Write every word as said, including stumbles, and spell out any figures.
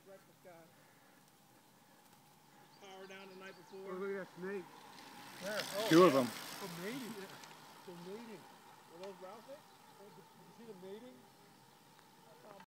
breakfast guy. Power down the night before. Oh, look at that snake. There. Oh, Two yeah. of them. The mating. The mating. Were those rattlesnakes? Oh, did you see the mating?